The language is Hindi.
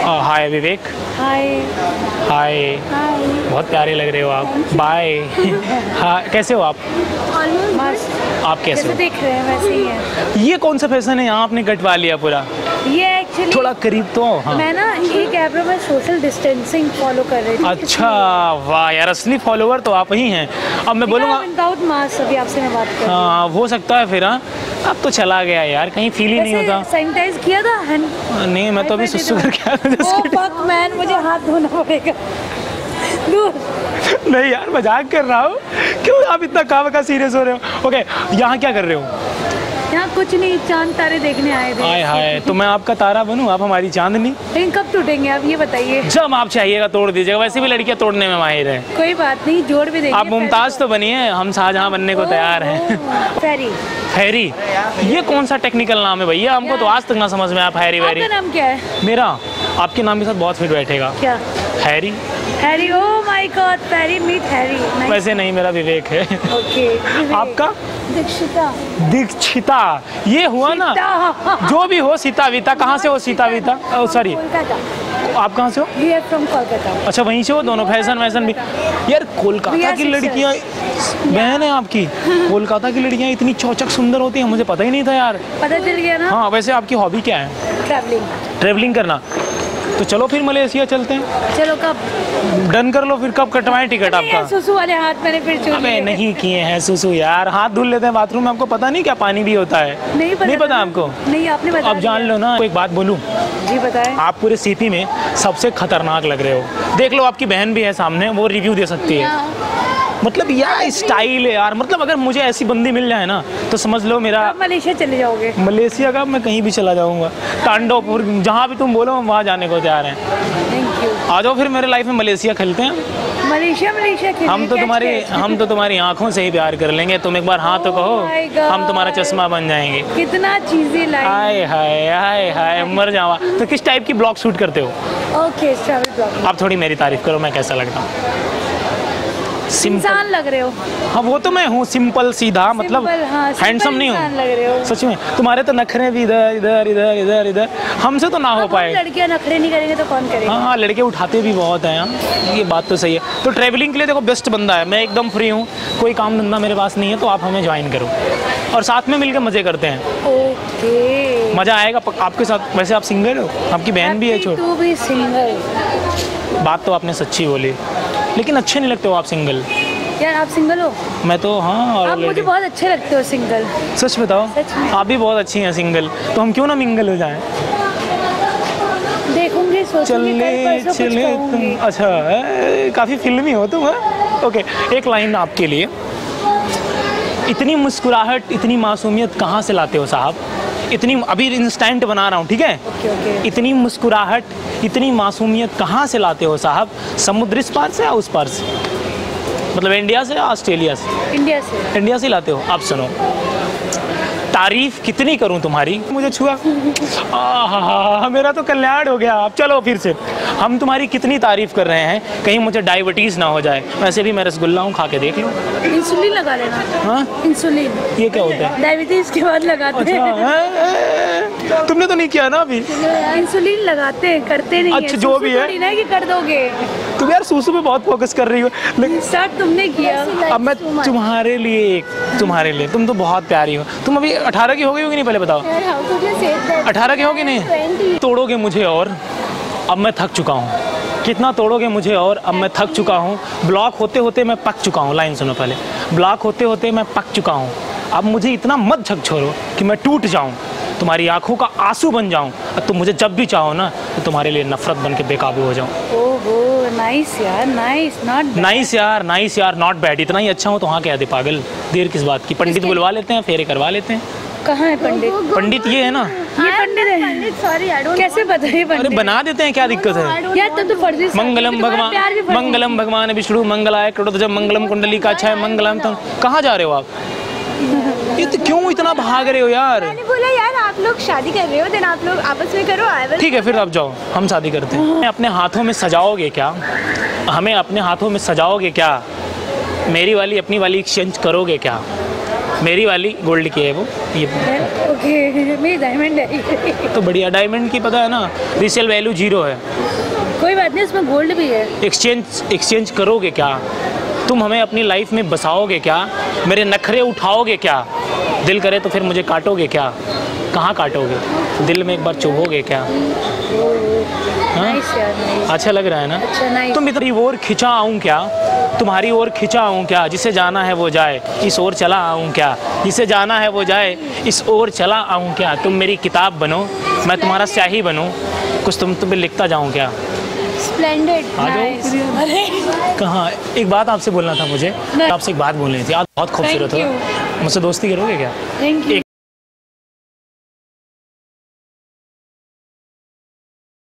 हाय विवेक। हाय। हाय। बहुत प्यारे लग रहे हो आप। बाय। हाँ, कैसे हो आप? मस्त। आप कैसे हो? देख रहे हैं वैसे ही है। ये कौन सा फैशन है, यहाँ आपने कटवा लिया पूरा? ये एक्चुअली थोड़ा करीब तो। हाँ। मैं ना एक ऐप में सोशल डिस्टेंसिंग फॉलो कर रही थी। अच्छा, वाह यार, असली फॉलोवर तो आप ही हैं। अब मैं बोलूँगा विदाउट मास्क अभी आपसे मैं बात कर रही हूँ। हाँ, हो सकता है फिर। हाँ, अब तो चला गया यार, कहीं फील ही नहीं होता। सैनिटाइज किया था नहीं, मैं तो अभी सुसु करके आया था। ओह फक मैन, मुझे हाथ धोना पड़ेगा। नहीं यार, मजाक कर रहा हूँ। क्यों आप इतना काम का सीरियस हो रहे हो? ओके, यहाँ क्या कर रहे हो? यहाँ कुछ नहीं, चांद तारे देखने आए थे। हाय हाय, तो मैं आपका तारा बनूं, आप हमारी चांदनी। लेकिन कब टूटेंगे आप ये बताइए? जब आप चाहिएगा तोड़ दीजिएगा, वैसे भी लड़कियां तोड़ने में माहिर है। कोई बात नहीं, जोड़ भी देंगे। आप मुमताज तो बनिए, हम शाहजहां बनने को तैयार हैं। फेरी। हैरी, ये कौन सा टेक्निकल नाम है भैया? हमको तो आज तक ना समझ में। आप हैरी वैरी। आपका नाम क्या है? मेरा आपके नाम के साथ बहुत फिट बैठेगा। क्या? Harry. Harry, oh my god, फेरी मीट हैरी। वैसे नहीं, मेरा विवेक है। ओके। आपका? दीक्षिता। दीक्षिता, ये हुआ ना? जो भी हो, सीता वीता। कहाँ से हो सीता वीता? सॉरी, आप कहाँ से हो? We are from Kolkata. अच्छा, वहीं से हो दोनों? फैशन वैशन भी यार, कोलकाता की लड़कियाँ बहन है आपकी। कोलकाता की लड़कियाँ इतनी चौचक सुंदर होती हैं, मुझे पता ही नहीं था यार। पता चल गया ना? हाँ, वैसे आपकी हॉबी क्या है? ट्रैवलिंग। ट्रैवलिंग करना। तो चलो फिर मलेशिया चलते हैं। चलो, कब? डन कर लो फिर। कब कटवाएं टिकट आपका? सुसु वाले हाथ मैंने फिर छू लिए। अबे नहीं किए हैं सुसु यार, हाथ धुल लेते हैं बाथरूम में। आपको पता नहीं क्या पानी भी होता है? नहीं पता आपको? नहीं, आपने बताया। अब जान लो ना। एक बात बोलूं? जी बताएं। आप पूरे सीपी में सबसे खतरनाक लग रहे हो। देख लो, आपकी बहन भी है सामने, वो रिव्यू दे सकती है। मतलब यार स्टाइल है यार। मतलब अगर मुझे ऐसी बंदी मिल जाए ना, तो समझ लो मेरा। आप मलेशिया चले जाओगे? मलेशिया का मैं कहीं भी चला जाऊंगा। तांडवपुर, जहाँ भी तुम बोलो हम वहाँ जाने को तैयार हैं। Thank you. आ जाओ फिर मेरे लाइफ में, मलेशिया खेलते हैं। मलेशिया खेलते हम तो तुम्हारी आंखों से ही प्यार कर लेंगे। तुम एक बार हाँ तो कहो, हम तुम्हारा चश्मा बन जाएंगे। कितना चीजें लाई। हाय हाय हाय हाय, मर जावा। तो किस टाइप की ब्लॉग शूट करते हो? Okay, travel vlog. आप थोड़ी मेरी तारीफ करो, मैं कैसा लगता हूँ? इंसान लग रहे हो। हाँ, वो तो मैं हूँ, सिंपल सीधा। मतलब हाँ, हैंडसम नहीं हूँ लग रहे हो सच में। तुम्हारे तो नखरे भी इधर इधर इधर इधर इधर, हमसे तो ना हो पाए। लड़कियां नखरे नहीं करेंगे तो कौन करेगा? हाँ, लड़के उठाते भी बहुत हैं यार, ये बात तो सही है। तो ट्रैवलिंग के लिए देखो बेस्ट बंदा है। मैं एकदम फ्री हूँ, कोई काम धंधा मेरे पास नहीं है, तो आप हमें ज्वाइन करो और साथ में मिलकर मजे करते हैं। ओके, मजा आएगा आपके साथ। वैसे आप सिंगल हो? आपकी बहन भी है छोटी? तू भी सिंगल? बात तो आपने सच्ची बोली, लेकिन अच्छे नहीं लगते हो आप सिंगल। यार आप सिंगल हो? मैं तो हाँ। और आप मुझे बहुत अच्छे लगते हो सिंगल। सच बताओ? सच में। आप भी बहुत अच्छी हैं सिंगल, तो हम क्यों ना मिंगल हो जाएं? देखूंगी, सोचूंगी, कल परसों कुछ कहूंगी। अच्छा, काफ़ी फिल्मी हो तुम। ओके, एक लाइन आपके लिए। इतनी मुस्कुराहट, इतनी मासूमियत कहाँ से लाते हो साहब? इतनी, अभी इंस्टेंट बना रहा हूँ, ठीक है? ओके। इतनी मुस्कुराहट, इतनी मासूमियत कहाँ से लाते हो साहब? समुद्र इस पार से या उस पार से? मतलब इंडिया से या ऑस्ट्रेलिया से? इंडिया से। इंडिया से लाते हो आप। सुनो, तारीफ कितनी करूं तुम्हारी, मुझे छुआ। मेरा तो कल्याण हो गया। आप चलो फिर से, हम तुम्हारी कितनी तारीफ कर रहे हैं, कहीं मुझे डायबिटीज़ ना हो जाए। वैसे भी मैं रसगुल्ला हूँ, खा के देख लो। इंसुलिन लगा लेना। हाँ, इंसुलिन ये क्या होता है? डायबिटीज के बाद लगाते हैं। अच्छा, तुमने तो नहीं किया ना अभी? इंसुलिन लगाते हैं, करते नहीं। अच्छा, जो भी है। ना कि कर दोगे तुम यार सूसू पे बहुत फोकस कर रही हो, लेकिन स्टार्ट तुमने किया। अब मैं तुम्हारे लिए तुम तो बहुत प्यारी हो। तुम अभी 18 की हो गई होगी? नहीं, पहले बताओ। 18 की होगी? नहीं, तोड़ोगे मुझे और अब मैं थक चुका हूँ। कितना तोड़ोगे मुझे और अब मैं थक चुका हूँ। ब्लॉक होते होते मैं पक चुका हूँ। लाइन सुनो पहले। ब्लॉक होते होते मैं पक चुका हूँ। अब मुझे इतना मत झकझोरो कि मैं टूट जाऊँ, तुम्हारी आंखों का आंसू बन जाऊँ। तुम मुझे जब भी चाहो ना, तो तुम्हारे लिए नफरत बन के बेकाबू हो जाऊँ। ओहो, नाइस यार, नाइस यार, नॉट बैड। इतना ही अच्छा हो तो हाँ कह दे पागल। देर किस बात की? पंडित बुलवा लेते हैं, फेरे करवा लेते हैं। कहाँ है पंडित? पंडित ये है ना, ये पंडित है। Sorry, I don't. कैसे पता है पंडित? अरे बना देते हैं, क्या दिक्कत है? यार तब तो फर्जी। मंगलम भगवान विष्णु मंगलाय करोड़, जब मंगलम कुंडली का अच्छा है मंगलम। तो कहाँ जा रहे हो आप? ये तो क्यों इतना भाग रहे हो यार? मैंने बोला यार आप लोग शादी कर रहे हो, देन आप लोग आपस में करो। ठीक है, फिर आप जाओ, हम शादी करते हैं। अपने हाथों में सजाओगे क्या? हमें अपने हाथों में सजाओगे क्या? मेरी वाली अपनी वाली एक्सचेंज करोगे क्या? मेरी वाली गोल्ड की है वो, ये ओके, मेरी डायमंड है। तो बढ़िया, डायमंड की पता है ना, रीसेल वैल्यू 0 है। बात नहीं, इसमें गोल्ड भी है। एक्सचेंज करोगे क्या? तुम हमें अपनी लाइफ में बसाओगे क्या? मेरे नखरे उठाओगे क्या? दिल करे तो फिर मुझे काटोगे क्या? कहाँ काटोगे? दिल में एक बार चुभोगे क्या? हाँ? नाइस यार, नाइस। अच्छा लग रहा है ना? अच्छा, नाइस। तुम इतनी ओर खिंचा आऊँ क्या? तुम्हारी ओर खिंचा आऊँ क्या? जिसे जाना है वो जाए, इस ओर चला आऊँ क्या? जिसे जाना है वो जाए, इस ओर चला आऊँ क्या? तुम मेरी किताब बनो, मैं तुम्हारा स्याही बनूँ, कुछ तुम पे लिखता जाऊँ क्या? स्प्लेंडेड। आ जाओ। कहाँ? एक बात आपसे बोलना था मुझे, आपसे एक बात बोलनी थी। आप बहुत खूबसूरत हो, मुझसे दोस्ती करोगे क्या? Thank you.